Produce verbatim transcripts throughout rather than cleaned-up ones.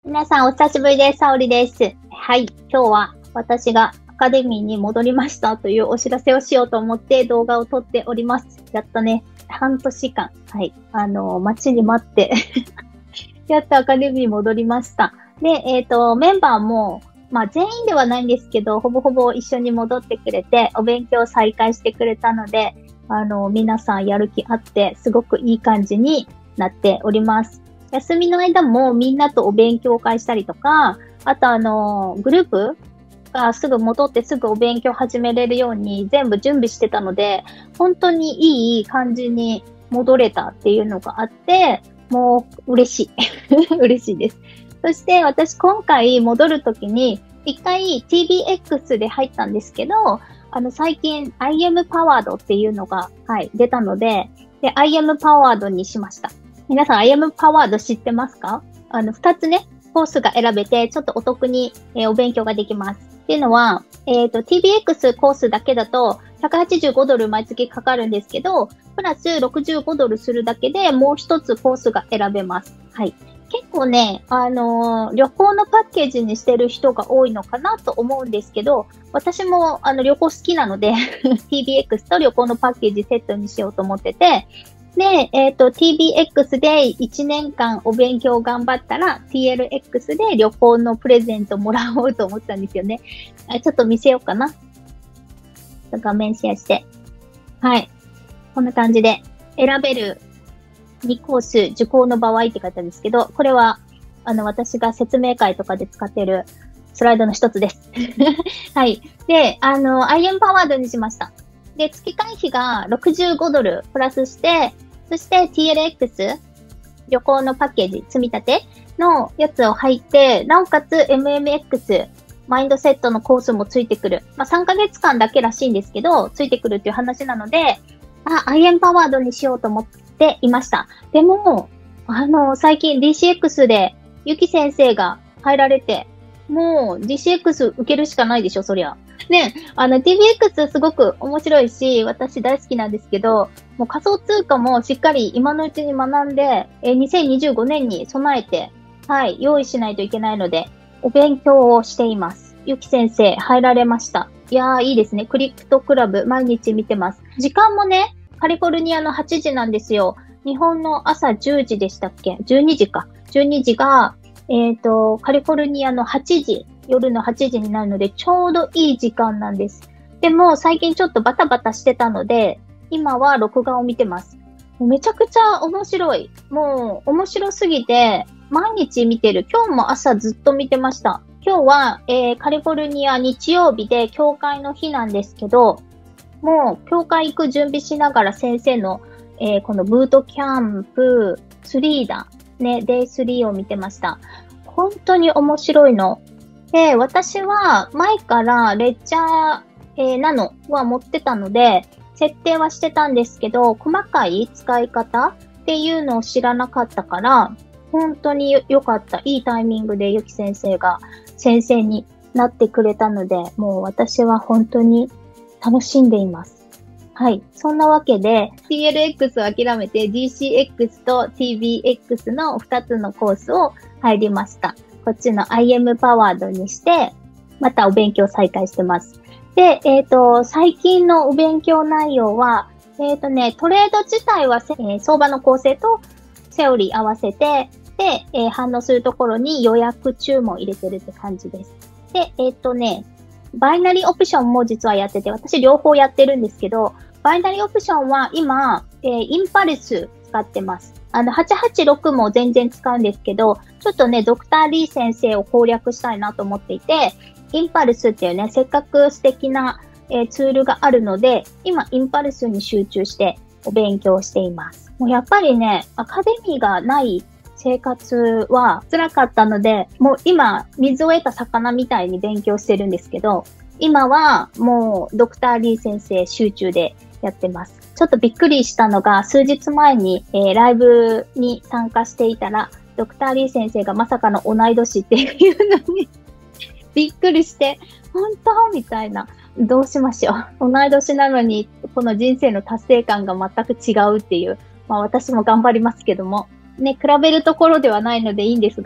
皆さんお久しぶりです。さおりです。はい。今日は私がアカデミーに戻りましたというお知らせをしようと思って動画を撮っております。やったね。半年間。はい。あの、待ちに待ってやっとアカデミーに戻りました。で、えっと、メンバーも、まあ全員ではないんですけど、ほぼほぼ一緒に戻ってくれて、お勉強再開してくれたので、あの、皆さんやる気あって、すごくいい感じになっております。休みの間もみんなとお勉強会したりとか、あとあの、グループがすぐ戻ってすぐお勉強始めれるように全部準備してたので、本当にいい感じに戻れたっていうのがあって、もう嬉しい。嬉しいです。そして私今回戻るときに、一回 ティービーエックス で入ったんですけど、あの最近 アイエム パワードっていうのが、はい、出たので、で、アイエム パワードにしました。皆さん アイエム パワード知ってますか？あの、二つね、コースが選べて、ちょっとお得に、えー、お勉強ができます。っていうのは、えっと、ティービーエックス コースだけだと、ひゃくはちじゅうごドル毎月かかるんですけど、プラスろくじゅうごドルするだけでもう一つコースが選べます。はい。結構ね、あのー、旅行のパッケージにしてる人が多いのかなと思うんですけど、私もあの旅行好きなので、ティービーエックス と旅行のパッケージセットにしようと思ってて、で、えっと、ティービーエックス でいちねんかんお勉強頑張ったら、ティーエルエックス で旅行のプレゼントもらおうと思ったんですよね。あ、ちょっと見せようかな。画面シェアして。はい。こんな感じで選べるにコース受講の場合って書いてあるんですけど、これは、あの、私が説明会とかで使っているスライドの一つです。はい。で、あの、アイエム パワードにしました。で、月会費がろくじゅうごドルプラスして、そして ティーエルエックス、旅行のパッケージ、積み立てのやつを入って、なおかつ エムエムエックス、マインドセットのコースもついてくる。まあ、さんかげつかんだけらしいんですけど、ついてくるっていう話なので、あ、アイエム パワードにしようと思っていました。でも、あの、最近 ディーシーエックス でゆき先生が入られて、もう ディーシーエックス 受けるしかないでしょ、そりゃ。ね、あの ティービーエックス すごく面白いし、私大好きなんですけど、もう仮想通貨もしっかり今のうちに学んで、えにせんにじゅうごねんに備えて、はい、用意しないといけないので、お勉強をしています。ゆき先生、入られました。いやー、いいですね。クリプトクラブ、毎日見てます。時間もね、カリフォルニアのはちじなんですよ。日本の朝じゅうじでしたっけ ?じゅうにじか。じゅうにじが、えっと、カリフォルニアのはちじ。夜のはちじになるので、ちょうどいい時間なんです。でも、最近ちょっとバタバタしてたので、今は録画を見てます。めちゃくちゃ面白い。もう、面白すぎて、毎日見てる。今日も朝ずっと見てました。今日は、えー、カリフォルニア日曜日で教会の日なんですけど、もう、教会行く準備しながら先生の、えー、このブートキャンプスリーだ。ね、デイスリーを見てました。本当に面白いの。で、私は前からレッチャー、えー、ナノは持ってたので、設定はしてたんですけど、細かい使い方っていうのを知らなかったから、本当に良かった。いいタイミングでゆき先生が先生になってくれたので、もう私は本当に楽しんでいます。はい。そんなわけで、ティーエルエックス を諦めて ディーシーエックス と ティービーエックス のふたつのコースを入りました。こっちの アイエム パワードにして、またお勉強再開してます。で、えっと、最近のお勉強内容は、えっとね、トレード自体は、えー、相場の構成とセオリー合わせて、で、えー、反応するところに予約注文入れてるって感じです。で、えっとね、バイナリーオプションも実はやってて、私両方やってるんですけど、バイナリーオプションは今、えー、インパルス使ってます。あの、はちはちろくも全然使うんですけど、ちょっとね、ドクターリー先生を攻略したいなと思っていて、インパルスっていうね、せっかく素敵な、えー、ツールがあるので、今、インパルスに集中してお勉強しています。もうやっぱりね、アカデミーがない生活は辛かったので、もう今、水を得た魚みたいに勉強してるんですけど、今はもうドクターリー先生集中でやってます。ちょっとびっくりしたのが、数日前に、えー、ライブに参加していたら、ドクターリー先生がまさかの同い年っていうのにびっくりして、本当みたいな。どうしましょう。同い年なのに、この人生の達成感が全く違うっていう。まあ私も頑張りますけども。ね、比べるところではないのでいいんですが、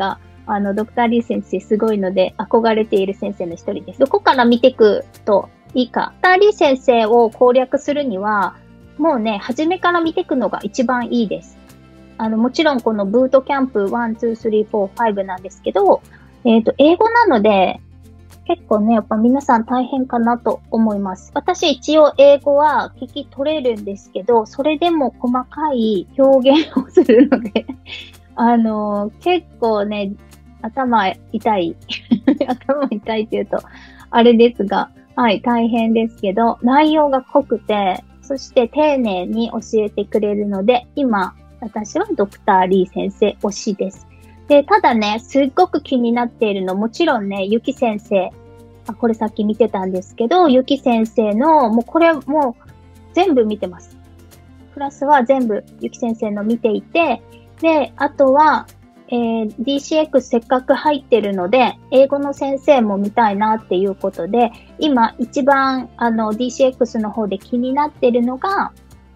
あの、ドクター・リー先生すごいので、憧れている先生の一人です。どこから見ていくといいか。ドクター・リー先生を攻略するには、もうね、初めから見ていくのが一番いいです。あの、もちろんこのブートキャンプいち、に、さん、よん、ごなんですけど、えっと、英語なので、結構ね、やっぱ皆さん大変かなと思います。私一応英語は聞き取れるんですけど、それでも細かい表現をするので、あのー、結構ね、頭痛い。頭痛いって言うと、あれですが、はい、大変ですけど、内容が濃くて、そして丁寧に教えてくれるので、今、私はドクター・リー先生推しです。で、ただね、すっごく気になっているの、もちろんね、ゆき先生、あ、これさっき見てたんですけど、ゆき先生の、もうこれもう全部見てます。クラスは全部ゆき先生の見ていて、で、あとは、えー、ディーシーエックス せっかく入ってるので、英語の先生も見たいなっていうことで、今一番あの ディーシーエックス の方で気になってるのが、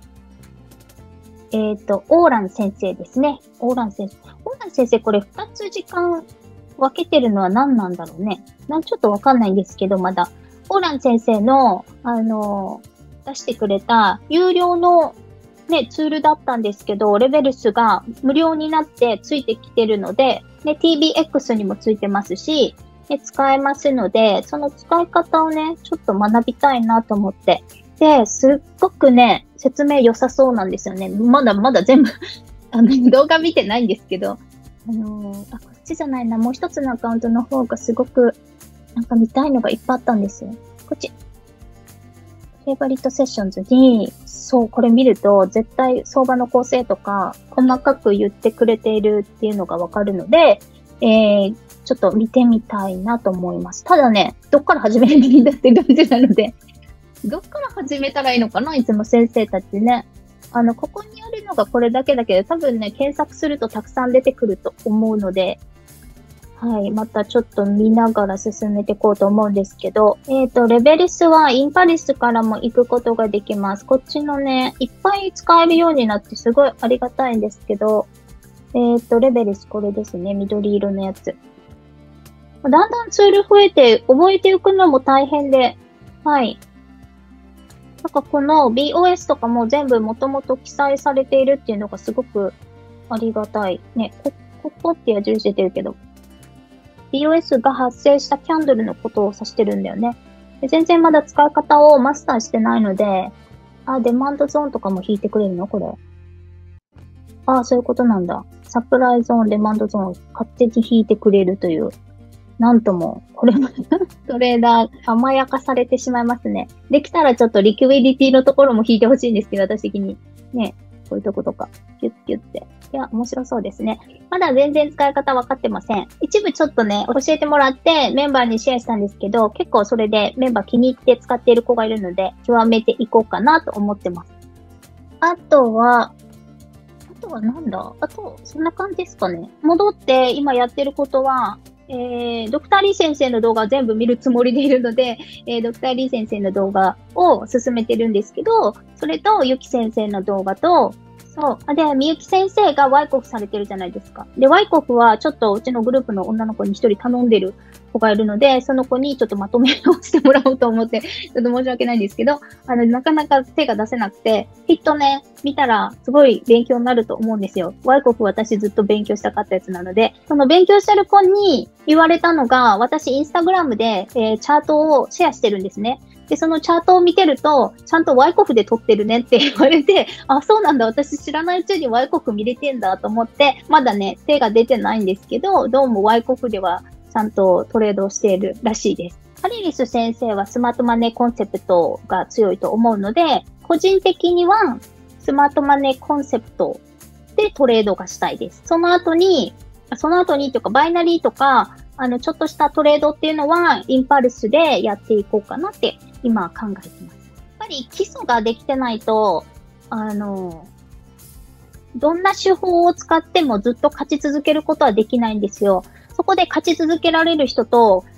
えっと、オーラン先生ですね。オーラン先生。オーラン先生、これふたつ時間分けてるのは何なんだろうね。なんちょっとわかんないんですけど、まだ。オーラン先生の、あの、出してくれた有料のね、ツールだったんですけど、レベルスが無料になってついてきてるので、ね、ティービーエックス にもついてますし、ね、使えますので、その使い方をね、ちょっと学びたいなと思って。で、すっごくね、説明良さそうなんですよね。まだまだ全部あの、動画見てないんですけど、あのー、あ、こっちじゃないな、もう一つのアカウントの方がすごく、なんか見たいのがいっぱいあったんですよ。こっち。フェイバリットセッションズに、そう、これ見ると、絶対相場の構成とか、細かく言ってくれているっていうのがわかるので、えー、ちょっと見てみたいなと思います。ただね、どっから始めればいいんだって感じなので、どっから始めたらいいのかな、いつも先生たちね。あの、ここにあるのがこれだけだけど、多分ね、検索するとたくさん出てくると思うので、はい。またちょっと見ながら進めていこうと思うんですけど、えっと、レベルスはインパリスからも行くことができます。こっちのね、いっぱい使えるようになってすごいありがたいんですけど、えっと、レベルスこれですね。緑色のやつ。だんだんツール増えて覚えていくのも大変で、はい。なんかこの ビーオーエス とかも全部もともと記載されているっていうのがすごくありがたい。ね、こ、ここって矢印出てるけど、ビーオーエス が発生したキャンドルのことを指してるんだよね。で全然まだ使い方をマスターしてないので、あ、デマンドゾーンとかも引いてくれるのこれ。あ、そういうことなんだ。サプライゾーン、デマンドゾーンを勝手に引いてくれるという。なんとも、これもトレーダー甘やかされてしまいますね。できたらちょっとリクイディティのところも引いてほしいんですけど、私的に。ね、こういうとことか、キュッキュッて。いや、面白そうですね。まだ全然使い方分かってません。一部ちょっとね、教えてもらってメンバーにシェアしたんですけど、結構それでメンバー気に入って使っている子がいるので、極めていこうかなと思ってます。あとは、あとはなんだあと、そんな感じですかね。戻って今やってることは、えー、ドクター・リー先生の動画を全部見るつもりでいるので、えー、ドクター・リー先生の動画を進めてるんですけど、それと、ゆき先生の動画と、そう。あ、で、みゆき先生がワイコフされてるじゃないですか。で、ワイコフはちょっとうちのグループの女の子に一人頼んでる子がいるので、その子にちょっとまとめをしてもらおうと思って、ちょっと申し訳ないんですけど、あの、なかなか手が出せなくて、きっとね、見たらすごい勉強になると思うんですよ。ワイコフ私ずっと勉強したかったやつなので、その勉強してる子に言われたのが、私インスタグラムで、えー、チャートをシェアしてるんですね。で、そのチャートを見てると、ちゃんとワイコフで撮ってるねって言われて、あ、そうなんだ、私知らないうちにワイコフ見れてんだと思って、まだね、手が出てないんですけど、どうもワイコフではちゃんとトレードをしているらしいです。ハリリス先生はスマートマネーコンセプトが強いと思うので、個人的にはスマートマネーコンセプトでトレードがしたいです。その後に、その後にというか、バイナリーとか、あの、ちょっとしたトレードっていうのは、インパルスでやっていこうかなって今考えてます。やっぱり基礎ができてないと、あの、どんな手法を使ってもずっと勝ち続けることはできないんですよ。そこで勝ち続けられる人と、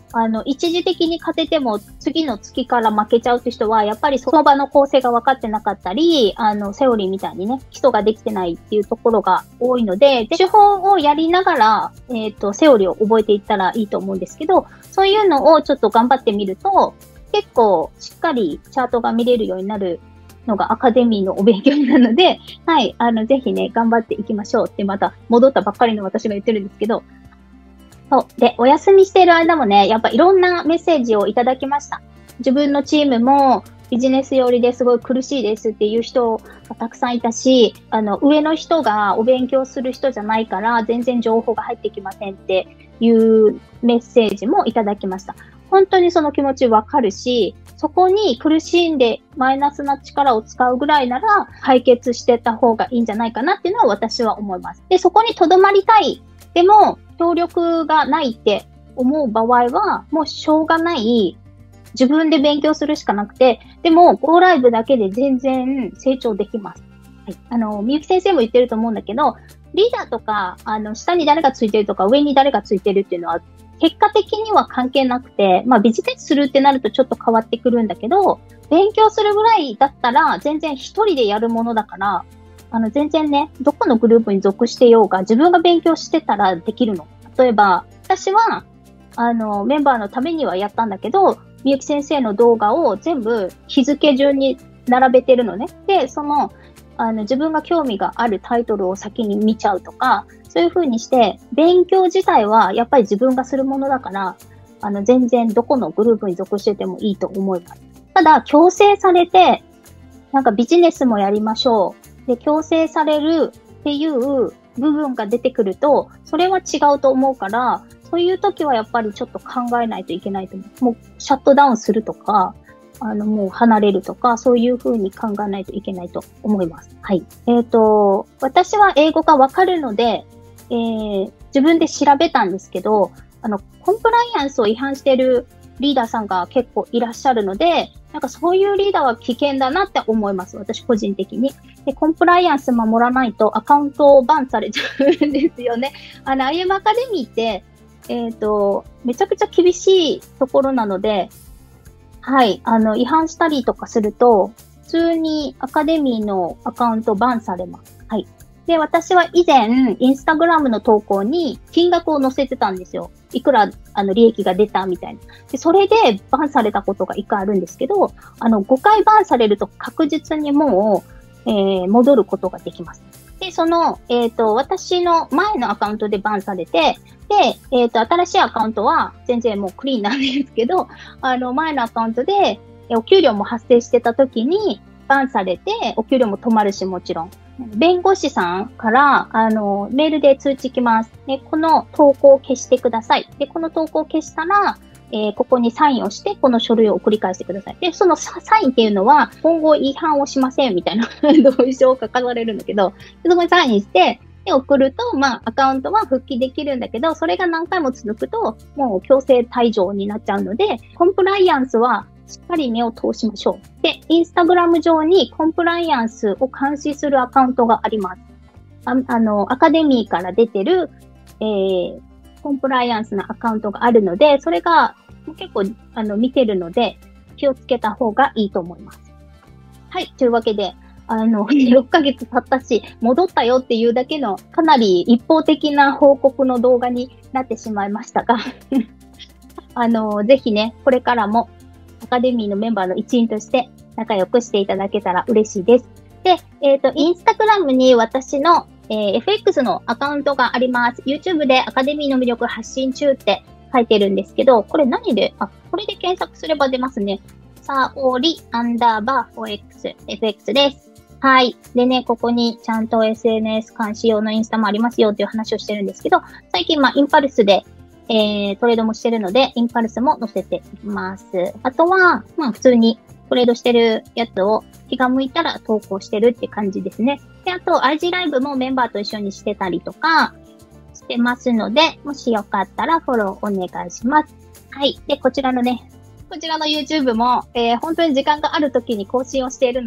あの、一時的に勝てても次の月から負けちゃうって人は、やっぱりその場の構成が分かってなかったり、あの、セオリーみたいにね、基礎ができてないっていうところが多いので、で手法をやりながら、えっと、セオリーを覚えていったらいいと思うんですけど、そういうのをちょっと頑張ってみると、結構しっかりチャートが見れるようになるのがアカデミーのお勉強なので、はい、あの、ぜひね、頑張っていきましょうってまた戻ったばっかりの私が言ってるんですけど、そう。で、お休みしている間もね、やっぱいろんなメッセージをいただきました。自分のチームもビジネス寄りですごい苦しいですっていう人がたくさんいたし、あの、上の人がお勉強する人じゃないから全然情報が入ってきませんっていうメッセージもいただきました。本当にその気持ちわかるし、そこに苦しんでマイナスな力を使うぐらいなら解決してた方がいいんじゃないかなっていうのは私は思います。で、そこに留まりたい。でも、協力がないって思う場合は、もうしょうがない。自分で勉強するしかなくて、でも、Goライブだけで全然成長できます。はい。あの、みゆき先生も言ってると思うんだけど、リーダーとか、あの、下に誰がついてるとか、上に誰がついてるっていうのは、結果的には関係なくて、まあ、ビジネスするってなるとちょっと変わってくるんだけど、勉強するぐらいだったら、全然一人でやるものだから、あの、全然ね、どこのグループに属してようが、自分が勉強してたらできるの。例えば、私は、あの、メンバーのためにはやったんだけど、みゆき先生の動画を全部日付順に並べてるのね。で、その、あの、自分が興味があるタイトルを先に見ちゃうとか、そういう風にして、勉強自体はやっぱり自分がするものだから、あの、全然どこのグループに属しててもいいと思います。ただ、強制されて、なんかビジネスもやりましょう。で、強制されるっていう部分が出てくると、それは違うと思うから、そういう時はやっぱりちょっと考えないといけないと思う。もうシャットダウンするとか、あの、もう離れるとか、そういう風に考えないといけないと思います。はい。えっと、私は英語がわかるので、えー、自分で調べたんですけど、あの、コンプライアンスを違反しているリーダーさんが結構いらっしゃるので、なんかそういうリーダーは危険だなって思います。私個人的に。で、コンプライアンス守らないとアカウントをバンされちゃうんですよね。あの、アイエム アカデミーって、えっと、めちゃくちゃ厳しいところなので、はい、あの、違反したりとかすると、普通にアカデミーのアカウントバンされます。はい。で、私は以前、インスタグラムの投稿に金額を載せてたんですよ。いくら、あの、利益が出たみたいな。で、それでバンされたことがいっかいあるんですけど、あの、ごかいバンされると確実にもう、えー、戻ることができます。で、その、えっと、私の前のアカウントでバンされて、で、えっと、新しいアカウントは全然もうクリーンなんですけど、あの、前のアカウントで、お給料も発生してた時にバンされて、お給料も止まるし、もちろん。弁護士さんから、あの、メールで通知来ます。で、この投稿を消してください。で、この投稿を消したら、えー、ここにサインをして、この書類を送り返してください。で、そのサインっていうのは、今後違反をしませんみたいな同意書を書かれるんだけど、そこにサインして、で、送ると、まあ、アカウントは復帰できるんだけど、それが何回も続くと、もう強制退場になっちゃうので、コンプライアンスはしっかり目を通しましょう。で、インスタグラム上にコンプライアンスを監視するアカウントがあります。あ, あの、アカデミーから出てる、えー、コンプライアンスのアカウントがあるので、それが結構、あの、見てるので、気をつけた方がいいと思います。はい。というわけで、あの、ろっかげつ経ったし、戻ったよっていうだけの、かなり一方的な報告の動画になってしまいましたが、あの、ぜひね、これからも、アカデミーのメンバーの一員として仲良くしていただけたら嬉しいです。で、えっと、インスタグラムに私の、えー、エフエックス のアカウントがあります。YouTube でアカデミーの魅力発信中って書いてるんですけど、これ何で、あ、これで検索すれば出ますね。さおりアンダーバー フォーエックス、エフエックス です。はい。でね、ここにちゃんと エスエヌエス 監視用のインスタもありますよっていう話をしてるんですけど、最近まあ、インパルスでえー、トレードもしてるので、インパルスも載せています。あとは、まあ普通にトレードしてるやつを気が向いたら投稿してるって感じですね。で、あと アイジー ライブもメンバーと一緒にしてたりとかしてますので、もしよかったらフォローお願いします。はい。で、こちらのね、こちらの YouTube も、えー、本当に時間がある時に更新をしているので、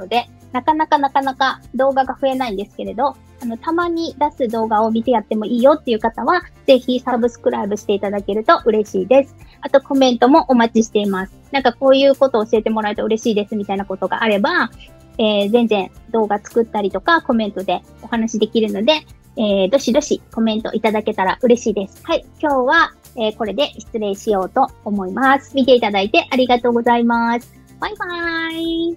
なかなかなかなか動画が増えないんですけれど、あの、たまに出す動画を見てやってもいいよっていう方は、ぜひサブスクライブしていただけると嬉しいです。あとコメントもお待ちしています。なんかこういうことを教えてもらえると嬉しいですみたいなことがあれば、えー、全然動画作ったりとかコメントでお話できるので、えー、どしどしコメントいただけたら嬉しいです。はい。今日は、えー、これで失礼しようと思います。見ていただいてありがとうございます。バイバーイ。